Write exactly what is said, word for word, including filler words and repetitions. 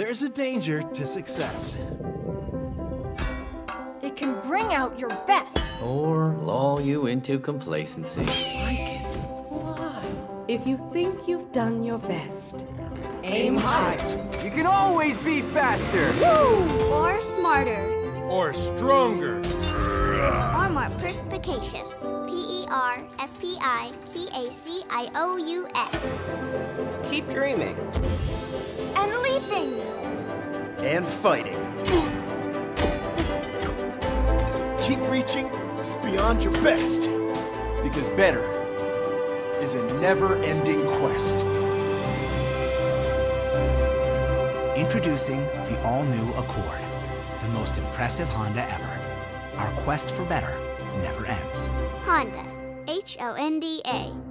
there's a danger to success. It can bring out your best. Or lull you into complacency. I can fly. If you think you've done your best, Aim high. You can always be faster. Or smarter. Or stronger. Or more perspicacious. P E R S P I C A C I O U S. Keep dreaming. And leaping. And fighting. Keep reaching beyond your best. Because better is a never-ending quest. Introducing the all-new Accord, the most impressive Honda ever. Our quest for better never ends. Honda. H O N D A.